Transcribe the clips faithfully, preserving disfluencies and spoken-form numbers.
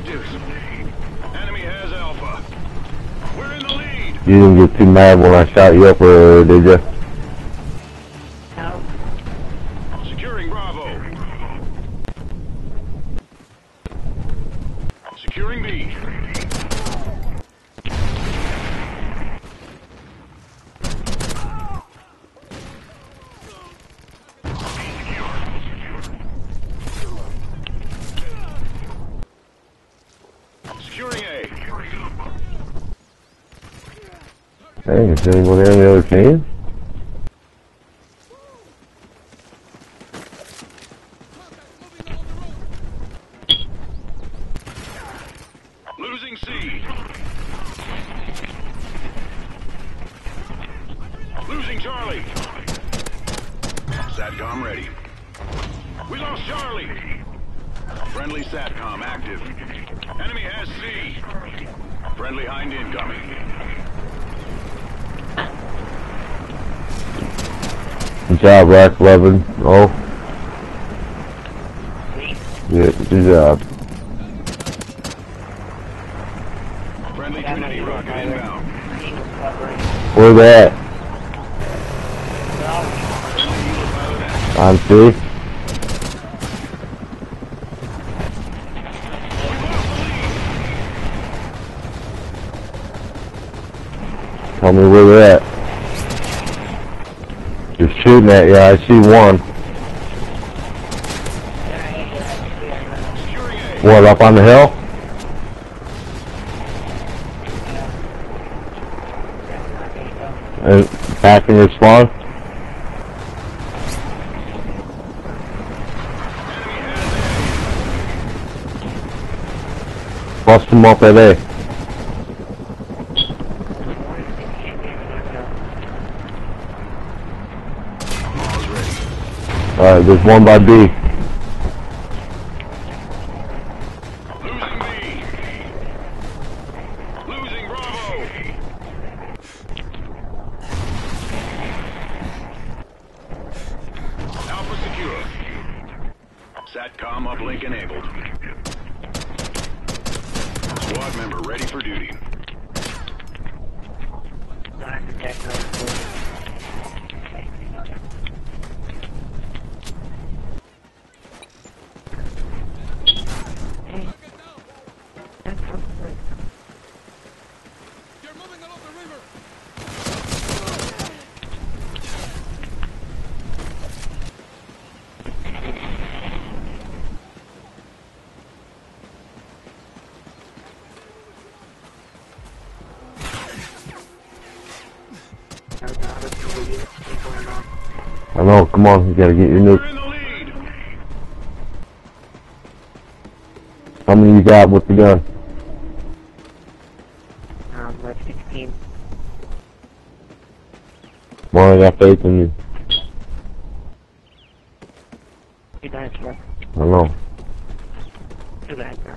objectives. Enemy has Alpha. We're in the lead. You didn't get too mad when I shot you up earlier, did you? No. Securing Bravo. Securing B. Securing A. Hey, is anybody on the other team? Losing C. Losing Charlie. SATCOM ready. We lost Charlie. Friendly SATCOM active. Enemy has C. Friendly Hind incoming. Good job, Rack eleven. Oh. Yeah, good job. Friendly Trinity rocket inbound. Where they at? On C? Tell me where they're at. You're shooting at you, I see one. What, up on the hill? And back in your spawn? Bust them up at A. Alright, there's one by B. Losing B. Losing Bravo. Alpha secure. SATCOM uplink enabled. Squad member ready for duty. I know, come on, you gotta get your nuke. We're in the lead. How many you got with the gun? Um, like sixteen. Well, I got faith in you. Two dice left. I know. Two dice left.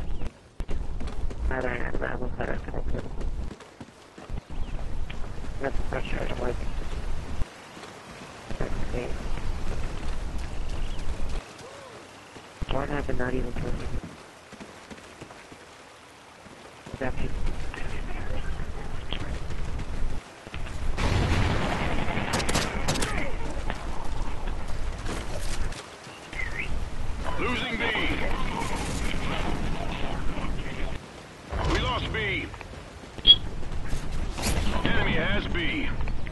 I don't have that one, but I can open it. That's the pressure I don't like. That's okay. What happened? Not even told me. That's it. Losing B. We lost B. Enemy has B.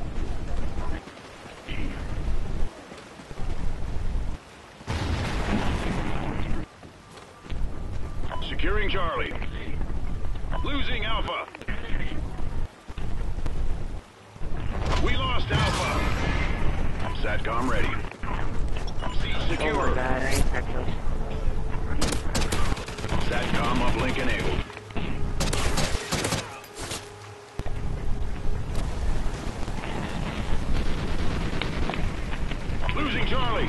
Securing Charlie. Losing Alpha. We lost Alpha. SATCOM ready. C secure. Oh my god, I ain't that close. SATCOM uplink enabled. Losing Charlie.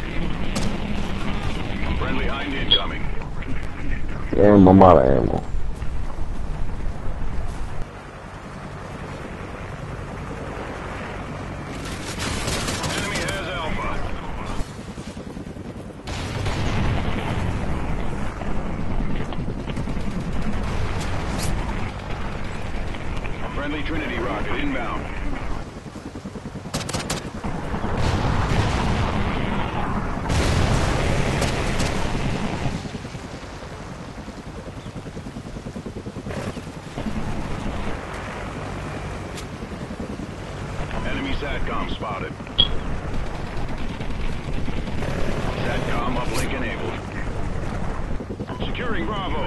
Friendly Hind incoming. Damn, I'm out of ammo. Enemy has Alpha. rocket inbound. Enemy SATCOM spotted. SATCOM uplink enabled. Securing Bravo.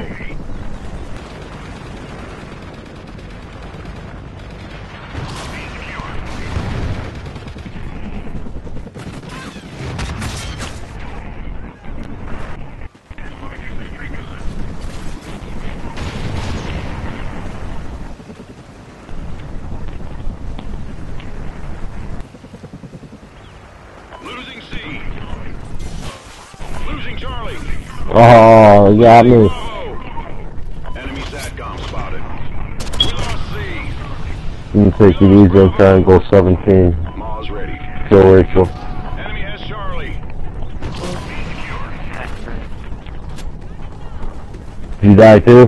Losing C. Losing Charlie. Oh, you got me. Bravo. Enemy SATCOM spotted. We lost C. You can take it easy on Triangle seventeen. Maw's ready. Kill Rachel. Enemy has Charlie. Did you die too?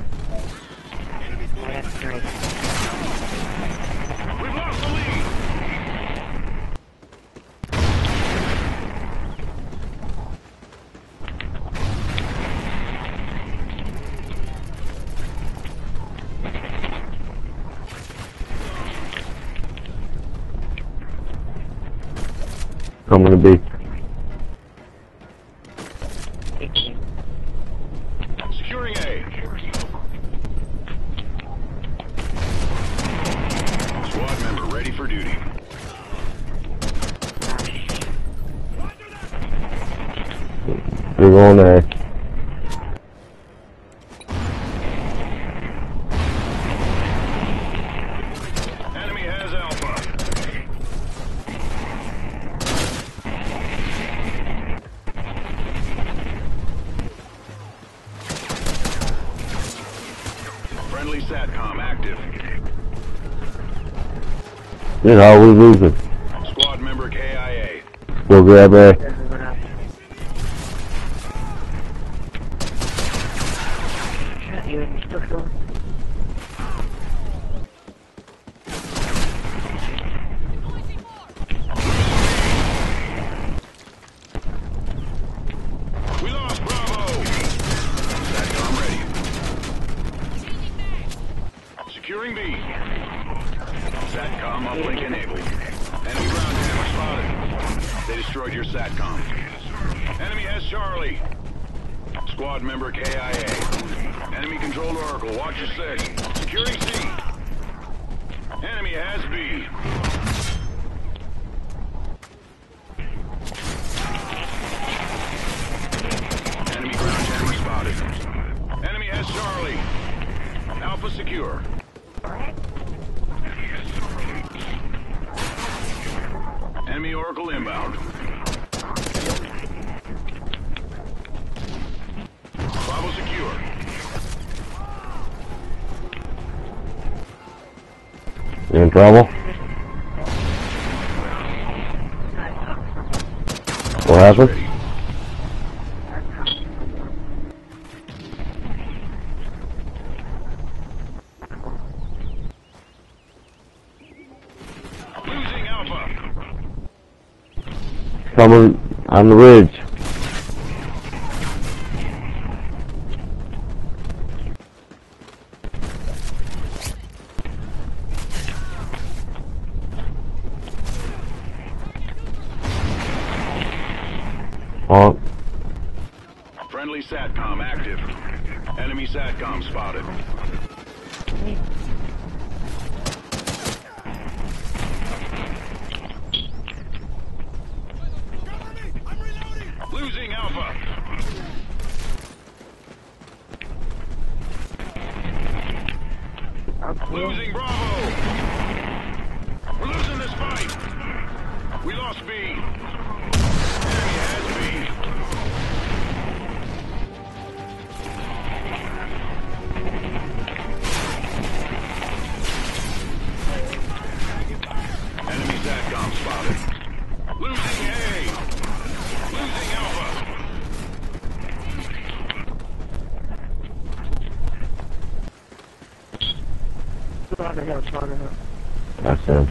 We've lost the lead. I'm gonna be. Securing A. Squad member ready for duty. You're going A. Enemy has Alpha. Friendly SATCOM active. You know, we're losing. Squad member K I A. Go grab A. We lost Bravo. SATCOM ready. Securing B. SATCOM uplink enabled. Enemy ground jammer spotted. They destroyed your SATCOM. Enemy has Charlie. Squad member K I A. Enemy controlled Oracle. Watch your six. Securing C. Enemy has B. Enemy ground jammer spotted. Enemy has Charlie. Alpha secure. Enemy Oracle inbound. Bravo secure. You in trouble? What happened? Ready. Losing Alpha. Coming on the ridge. Oh, Friendly SATCOM active. Enemy SATCOM spotted. Losing Alpha. Losing Bravo. We're losing this fight. We lost B. Enemy has B. Enemy SATCOM spotted. Losing A. Losing Alpha. On the hill, on the hill. That's him.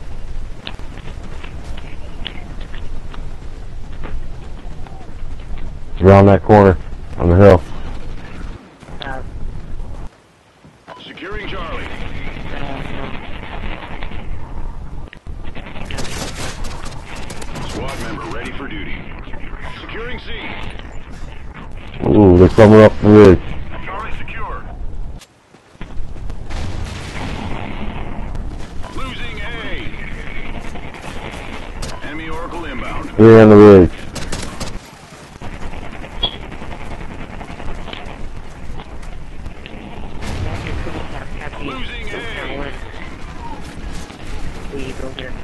Around that corner on the hill. Uh, Securing Charlie. Squad member ready for duty. Securing C. Ooh, they're coming up the ridge. Charlie secure. Losing A. Enemy Oracle inbound. Here on the ridge. Losing A. We go here.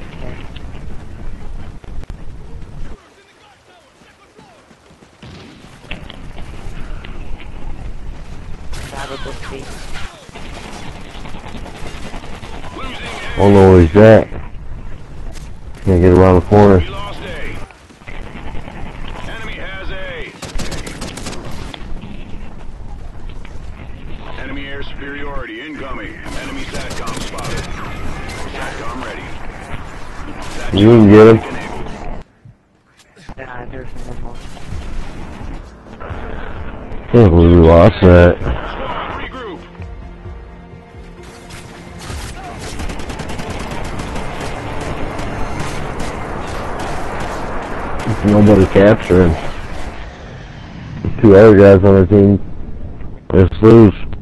Losing I don't know where he's at. Can't get around the corner. We lost A. Enemy has A. Enemy air superiority incoming. Enemy SATCOM spotted. SATCOM ready. SATCOM You can get him. enabled. Yeah, there's one more. Can't believe we lost that. Squad, regroup. Nobody capturing. Two other guys on our team. Let's lose.